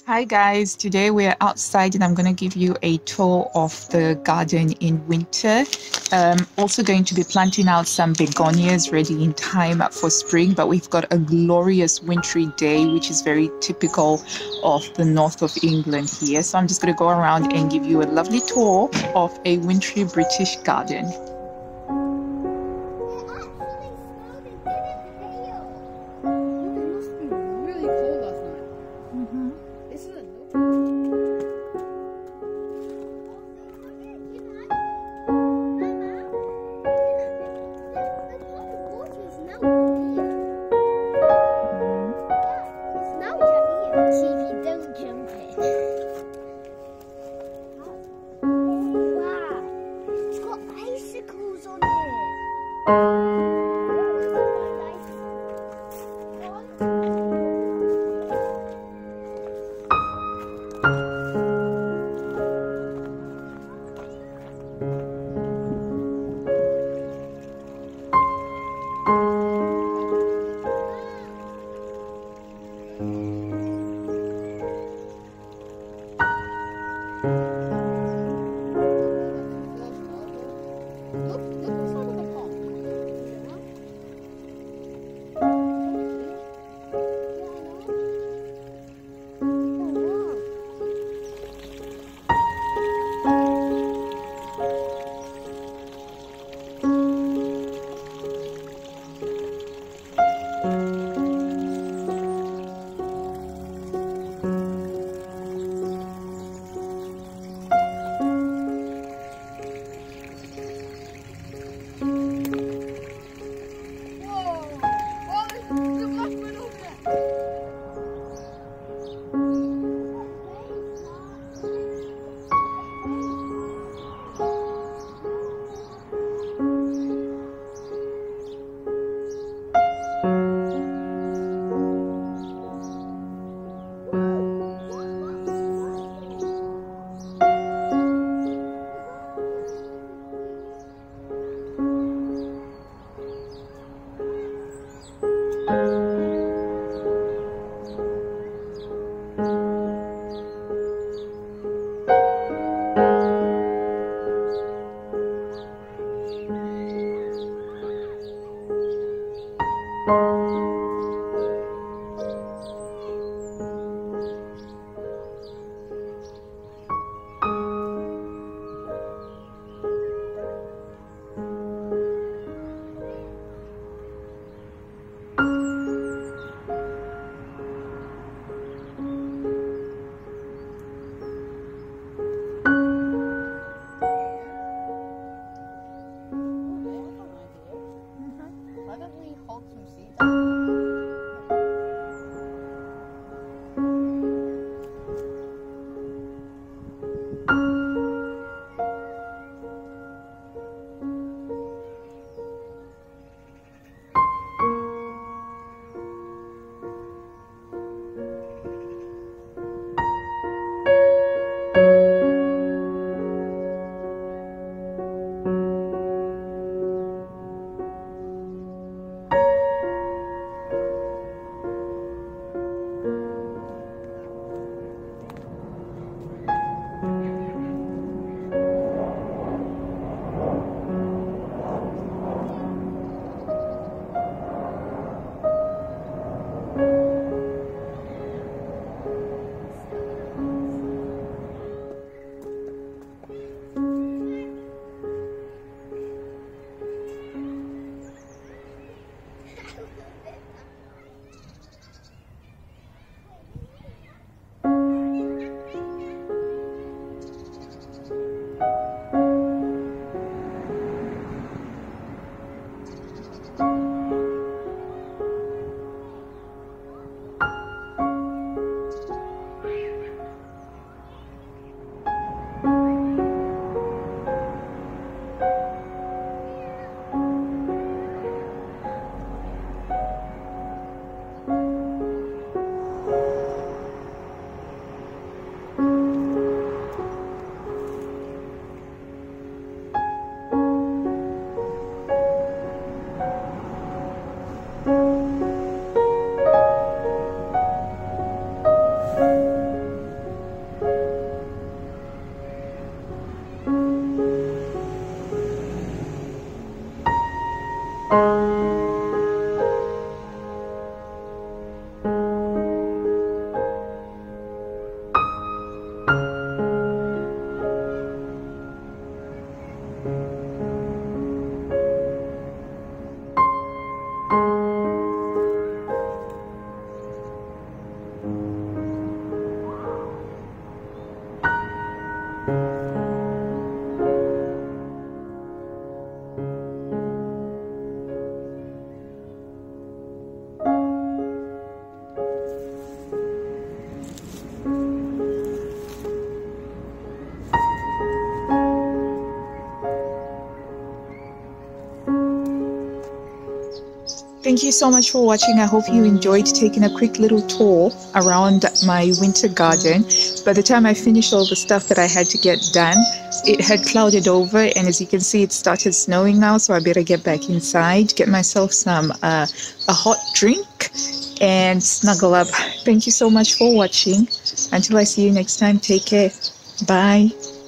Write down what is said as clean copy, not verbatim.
Hi guys, today we're outside and I'm going to give you a tour of the garden in winter. Also going to be planting out some begonias ready in time for spring, but we've got a glorious wintry day, which is very typical of the north of England here. So I'm just going to go around and give you a lovely tour of a wintry British garden. Thank you so much for watching. I hope you enjoyed taking a quick little tour around my winter garden. By the time I finished all the stuff that I had to get done, it had clouded over, and as you can see, it started snowing now, so I better get back inside, get myself some a hot drink and snuggle up. Thank you so much for watching. Until I see you next time, take care. Bye.